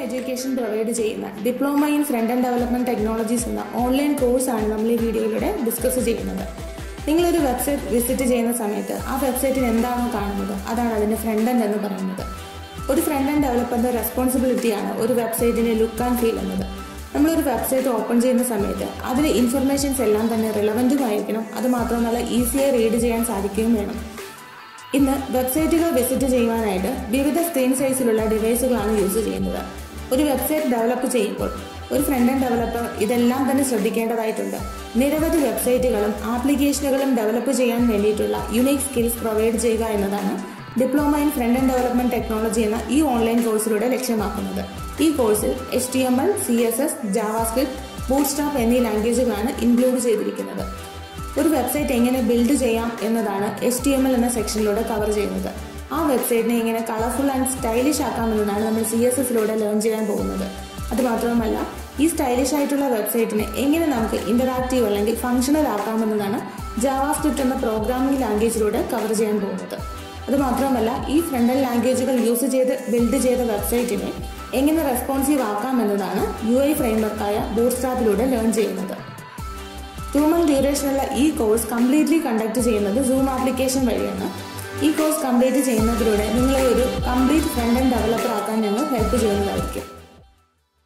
Education provide ചെയ്യുന്ന diploma in front and development technologies എന്ന online കോഴ്സാണ് നമ്മൾ ഈ വീഡിയോയിലൂടെ ഡിസ്കസ് ചെയ്യുന്നത്. നിങ്ങളൊരു വെബ്സൈറ്റ് വിസിറ്റ് ചെയ്യുന്ന സമയത്ത് ആ വെബ്സൈറ്റിൽ എന്താണോ കാണുന്നത് അതാണ് അതിൻ്റെ ഫ്രണ്ട് എൻഡ് എന്ന് പറയുന്നത്. ഒരു ഫ്രണ്ട് ആൻഡ് ഡെവലപ്പറിൻ്റെ റെസ്പോൺസിബിലിറ്റിയാണ് ഒരു വെബ്സൈറ്റിൻ്റെ ലുക്ക് ആൻഡ് ഫീൽ എന്നത്. നമ്മളൊരു വെബ്സൈറ്റ് ഓപ്പൺ ചെയ്യുന്ന സമയത്ത് അതിലെ ഇൻഫർമേഷൻസ് എല്ലാം തന്നെ റിലവൻറ്റുമായിരിക്കണം. അതുമാത്രമല്ല ഈസിയായി റീഡ് ചെയ്യാൻ സാധിക്കുകയും വേണം. ഇന്ന് വെബ്സൈറ്റുകൾ വിസിറ്റ് ചെയ്യുവാനായിട്ട് വിവിധ സ്ക്രീൻ സൈസിലുള്ള ഡിവൈസുകളാണ് യൂസ് ചെയ്യുന്നത്. ഒരു വെബ്സൈറ്റ് ഡെവലപ്പ് ചെയ്യുമ്പോൾ ഒരു ഫ്രണ്ട് ആൻഡ് ഡെവലപ്പർ ഇതെല്ലാം തന്നെ ശ്രദ്ധിക്കേണ്ടതായിട്ടുണ്ട്. നിരവധി വെബ്സൈറ്റുകളും ആപ്ലിക്കേഷനുകളും ഡെവലപ്പ് ചെയ്യാൻ വേണ്ടിയിട്ടുള്ള യുണീക് സ്കിൽസ് പ്രൊവൈഡ് ചെയ്യുക എന്നതാണ് diploma in front and development technology എന്ന ഈ ഓൺലൈൻ കോഴ്സിലൂടെ ലക്ഷ്യമാക്കുന്നത്. ഈ കോഴ്സിൽ HTML, CSS, JavaScript, Bootstrap എന്നീ ലാംഗ്വേജുകളാണ് ഇൻക്ലൂഡ് ചെയ്തിരിക്കുന്നത്. ഒരു വെബ്സൈറ്റ് എങ്ങനെ ബിൽഡ് ചെയ്യാം എന്നതാണ് HTML എന്ന സെക്ഷനിലൂടെ കവർ ചെയ്യുന്നത്. ആ വെബ്സൈറ്റിനെ എങ്ങനെ കളർഫുൾ ആൻഡ് സ്റ്റൈലിഷ് ആക്കാമെന്നതാണ് നമ്മൾ CSSലൂടെ ലേൺ ചെയ്യാൻ പോകുന്നത്. അതുമാത്രമല്ല ഈ സ്റ്റൈലിഷ് ആയിട്ടുള്ള വെബ്സൈറ്റിനെ എങ്ങനെ നമുക്ക് ഇന്ററാക്റ്റീവ് അല്ലെങ്കിൽ ഫങ്ഷണൽ ആക്കാമെന്നതാണ് JavaScript എന്ന പ്രോഗ്രാമിംഗ് ലാംഗ്വേജിലൂടെ കവർ ചെയ്യാൻ പോകുന്നത്. അതുമാത്രമല്ല ഈ ഫ്രണ്ട് എൻഡ് ലാംഗ്വേജുകൾ യൂസ് ചെയ്ത് ബിൽഡ് ചെയ്ത വെബ്സൈറ്റിനെ എങ്ങനെ റെസ്പോൺസീവ് ആക്കാമെന്നതാണ് UI ഫ്രെയിംവർക്കായ ബൂട്ട്സ്ട്രാപ്പിലൂടെ ലേൺ ചെയ്യുന്നത്. 2 month ഡ്യൂറേഷനുള്ള ഈ കോഴ്സ് കംപ്ലീറ്റ്ലി കണ്ടക്ട് ചെയ്യുന്നത് Zoom ആപ്ലിക്കേഷൻ വഴിയാണ്. ഈ കോഴ്സ് കംപ്ലീറ്റ് ചെയ്യുന്നതിലൂടെ നിങ്ങളെ ഒരു കംപ്ലീറ്റ് ഫ്രണ്ട് എൻഡ് ഡെവലപ്പർ ആക്കാൻ ഞങ്ങൾ ഹെൽപ്പ് ചെയ്യുന്നതായിരിക്കും.